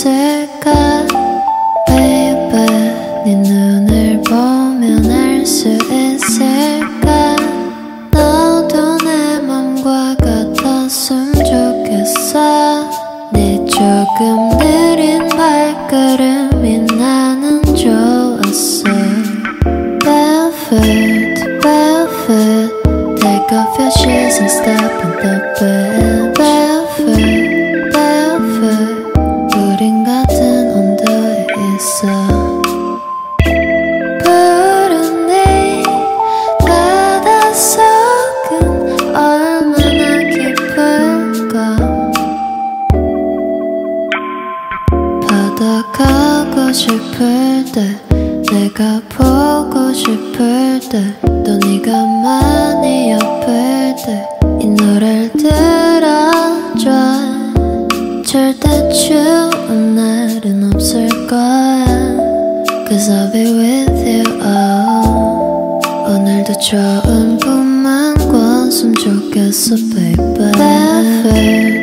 있을까 baby 네 눈을 보면 알 수 있을까 너도 내 맘과 같았으면 좋겠어 네 조금 느린 발걸음이 나는 좋았어 Barefoot, barefoot Take off your shoes and step in the bed Barefoot, barefoot 우린 같은 온도에 있어 푸른 네 바닷속은 얼마나 깊을까 바다 가고 싶을 때 내가 보고 싶을 때 또 네가 많이 옆일 때 이 노래를 들어줘 절대 추운 날은 없을 거야 Cause I'll be with you 오늘도 좋은 꿈만 꿨으면 좋겠어 baby Barefoot